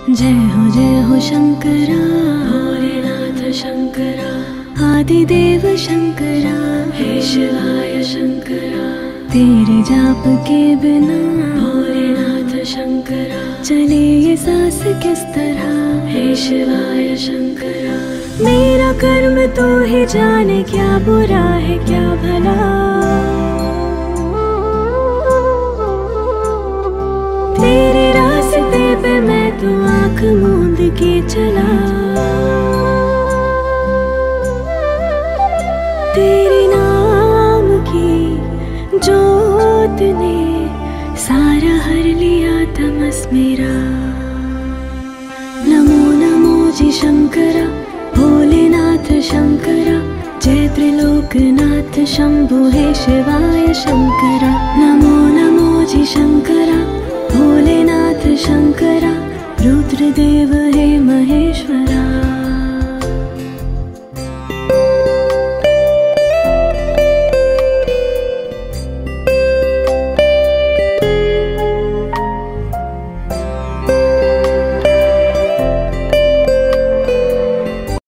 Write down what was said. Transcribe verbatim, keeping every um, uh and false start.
जय हो जय हो शंकरा, भोलेनाथ शंकरा, आदिदेव शंकरा, हे शिवाय शंकरा। तेरे जाप के बिना भोलेनाथ शंकरा चले ये सांस किस तरह, हे शिवाय शंकरा। मेरा कर्म तो ही जाने, क्या बुरा है क्या भला। तेरे रास्ते पे मैं तो आँख मूंद के चला। तेरे नाम की जोत ने सारा हर लिया तमस मेरा। नमो नमो जी शंकरा, भोलेनाथ शंकरा, जय त्रिलोकनाथ शंभु हे शिवाय शंकरा। नमो नमो जी शंकरा, भोलेनाथ शंकरा, रुद्रदेव